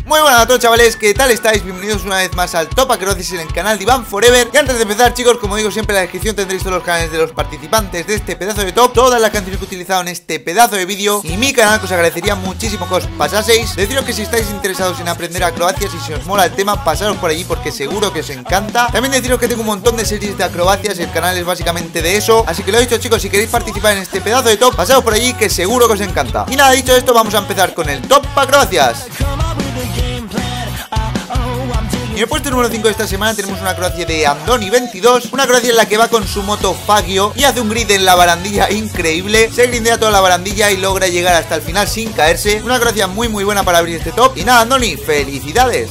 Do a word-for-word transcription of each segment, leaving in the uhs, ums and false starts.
Muy buenas a todos, chavales, ¿qué tal estáis? Bienvenidos una vez más al Top Acrobacias en el canal de Iván Forever. Y antes de empezar, chicos, como digo siempre, en la descripción tendréis todos los canales de los participantes de este pedazo de top, todas las canciones que he utilizado en este pedazo de vídeo y mi canal, que os agradecería muchísimo que os pasaseis. Deciros que si estáis interesados en aprender acrobacias y si os mola el tema, pasaros por allí porque seguro que os encanta. También deciros que tengo un montón de series de acrobacias y el canal es básicamente de eso. Así que lo he dicho, chicos, si queréis participar en este pedazo de top, pasaros por allí que seguro que os encanta. Y nada, dicho esto, vamos a empezar con el Top Acrobacias. En el puesto número cinco de esta semana tenemos una acrobacia de Andoni veintidós, una acrobacia en la que va con su moto Fagio y hace un grid en la barandilla increíble. Se grindea toda la barandilla y logra llegar hasta el final sin caerse. Una acrobacia muy muy buena para abrir este top. Y nada, Andoni, felicidades.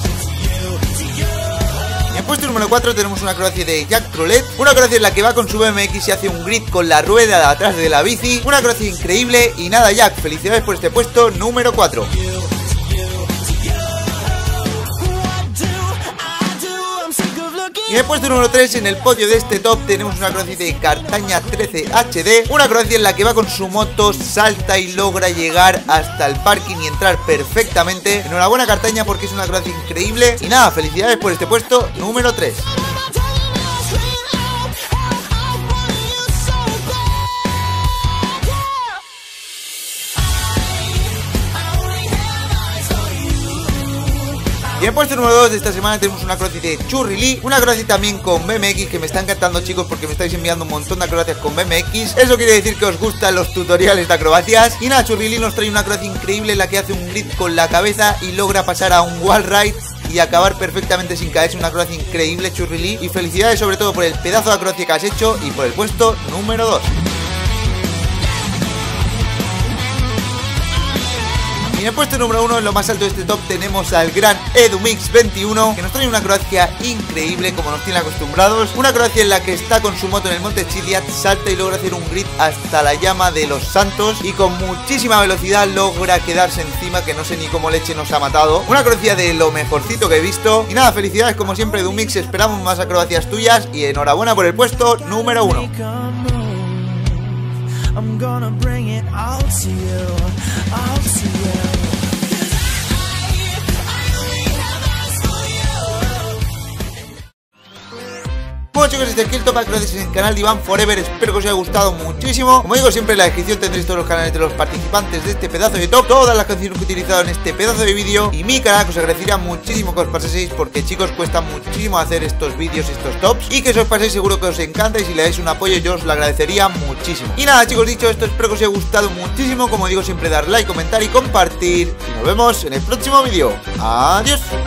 En el puesto número cuatro tenemos una acrobacia de Jack Trollet, una acrobacia en la que va con su B M X y hace un grid con la rueda de atrás de la bici. Una acrobacia increíble. Y nada, Jack, felicidades por este puesto número cuatro. Y en el puesto número tres, en el podio de este top, tenemos una acrobacia de Cartaña trece H D, una acrobacia en la que va con su moto, salta y logra llegar hasta el parking y entrar perfectamente. Enhorabuena, Cartaña, porque es una acrobacia increíble. Y nada, felicidades por este puesto número tres. Y en el puesto número dos de esta semana tenemos una acrobacia de Churri Lee, una acrobacia también con B M X que me está encantando, chicos, porque me estáis enviando un montón de acrobacias con B M X. Eso quiere decir que os gustan los tutoriales de acrobacias. Y nada, Churri Lee nos trae una acrobacia increíble en la que hace un grid con la cabeza y logra pasar a un wall ride y acabar perfectamente sin caerse. Una acrobacia increíble, Churri Lee. Y felicidades sobre todo por el pedazo de acrobacia que has hecho y por el puesto número dos. Y en el puesto número uno, en lo más alto de este top, tenemos al gran Edumix veintiuno, que nos trae una acrobacia increíble como nos tiene acostumbrados. Una acrobacia en la que está con su moto en el monte Chiliad, salta y logra hacer un grid hasta la llama de los santos y con muchísima velocidad logra quedarse encima, que no sé ni cómo leche nos ha matado. Una acrobacia de lo mejorcito que he visto. Y nada, felicidades como siempre, Edumix, esperamos más acrobacias tuyas y enhorabuena por el puesto número uno. I'm gonna bring it all to you, all to you. Bueno, chicos, este aquí el Top Acrobacias en el canal de Iván Forever. Espero que os haya gustado muchísimo. Como digo siempre, en la descripción tendréis todos los canales de los participantes de este pedazo de top, todas las canciones que he utilizado en este pedazo de vídeo y mi canal, que os agradecería muchísimo que os paséis, porque, chicos, cuesta muchísimo hacer estos vídeos y estos tops, y que si os paséis seguro que os encanta, y si le dais un apoyo yo os lo agradecería muchísimo. Y nada, chicos, dicho esto, espero que os haya gustado muchísimo. Como digo siempre, dar like, comentar y compartir, y nos vemos en el próximo vídeo. Adiós.